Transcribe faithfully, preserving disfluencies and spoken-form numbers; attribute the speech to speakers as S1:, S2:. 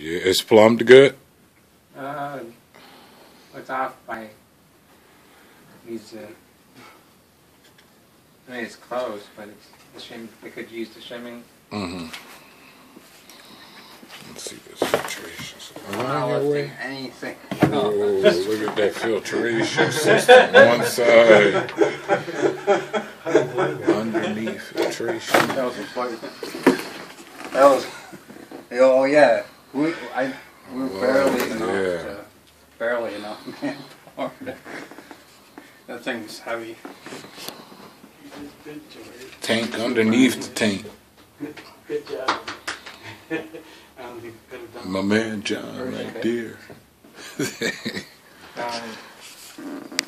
S1: Yeah, it's plumbed good.
S2: Uh, it's off by. Needs to. I mean, it's closed, but it's the shim. They could use the shimming.
S1: Mm-hmm. Let's see this filtration.
S2: Not lifting anything.
S1: Oh, look at that filtration system. One side. Underneath filtration.
S2: That was a fight. That was. Oh yeah, we I we were barely
S1: Wow,
S2: enough.
S1: yeah.
S2: To, barely enough manpower. That thing's heavy.
S1: Tank underneath the tank.
S3: Good job. I don't think we could have done
S1: My man John right there.
S2: Um,